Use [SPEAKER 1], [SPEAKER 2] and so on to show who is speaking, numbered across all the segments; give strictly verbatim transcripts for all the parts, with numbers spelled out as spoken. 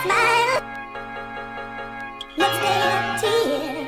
[SPEAKER 1] smile. Next day a tear.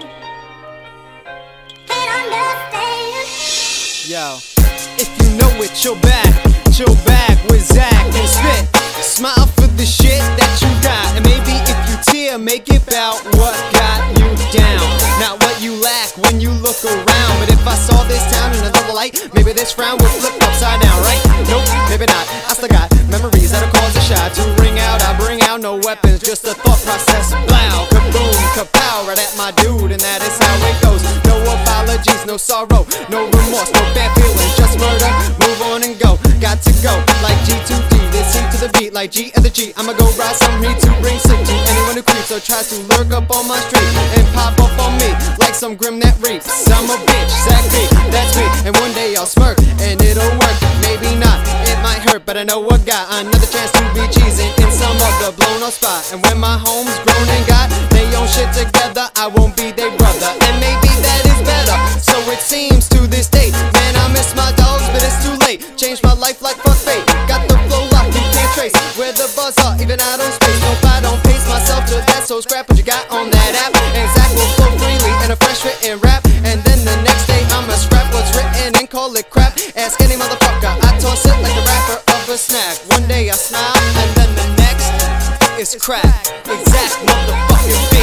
[SPEAKER 1] Can't understand.
[SPEAKER 2] Yo, if you know it, chill back, chill back with Zach and Spit. Smile for the shit that you got, and maybe if you tear, make it about what got you down, not what you lack when you look around. But if I saw this town in another light, maybe this frown would flip upside down, right? Nope, maybe not. I still got memories that'll cause a shot to ring out. I bring out no weapons, just a thought process. Blow, kaboom, kapow, right at my dude, and that is how it goes. No apologies, no sorrow, no remorse, no bad feelings, just murder. Move on and go, got to go like G two D. This C to the beat, like G and the G. I'ma go ride some heat to bring sick to anyone who creeps or tries to lurk up on my street and pop up on me like some grim that reaps. I'm a bitch, Zach B, that's me. And one day I'll smirk and it'll work. Maybe not, it might hurt, but I know I got another chance to be cheesing in some other blown up spot. And when my home's grown and got they own shit together, I won't be their brother. And maybe that is better, so it seems to this day. Man, I miss my dogs, but it's too late. Changed my life like fuck fate. Got the flow locked, you can't trace where the buzz are, even out on space. Nope, I don't pace myself to that, so scrap what you got on that app. And Zach will flow freely in a fresh written rap. And then the next day I'ma scrap what's written and call it crap. Ask any motherfucker, I toss it like the rapper of a snack. One day I smile, and then the next is crack. Exact motherfucking